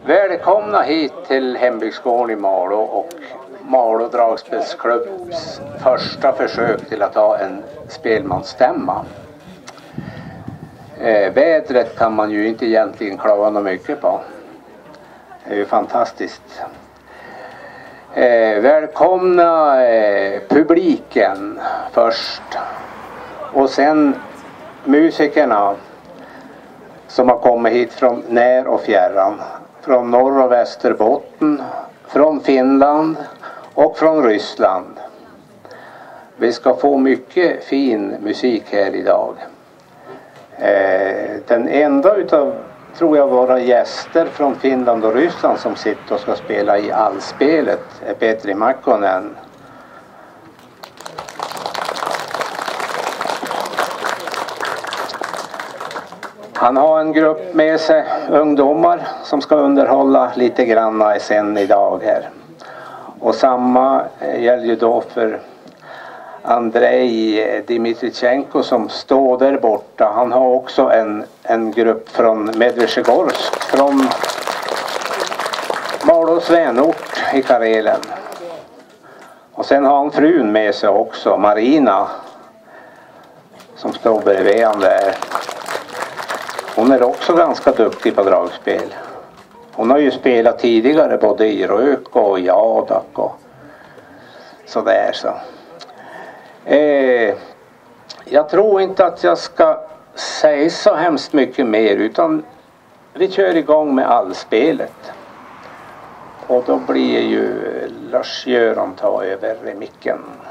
Välkomna hit till hembygdsgården i Malå och Malå dragspelsklubbs första försök till att ha en spelmansstämma. Vädret kan man ju inte egentligen klaga något mycket på. Det är ju fantastiskt. Välkomna publiken först och sen musikerna som har kommit hit från när och fjärran. Från Norr- och Västerbotten, från Finland och från Ryssland. Vi ska få mycket fin musik här idag. Den enda utav, tror jag, våra gäster från Finland och Ryssland som sitter och ska spela i allspelet är Petri Makkonen. Han har en grupp med sig, ungdomar, som ska underhålla lite grann sen idag här. Och samma gäller ju då för Andrei Dimitrichenko som står där borta. Han har också en grupp från Medveshegorsk, från Malås vänort i Karelen. Och sen har han frun med sig också, Marina, som står bredvid han där. Hon är också ganska duktig på dragspel. Hon har ju spelat tidigare både i Rök och i Adak och sådär så. Jag tror inte att jag ska säga så hemskt mycket mer, utan vi kör igång med allspelet. Och då blir ju Lars-Göran ta över micken.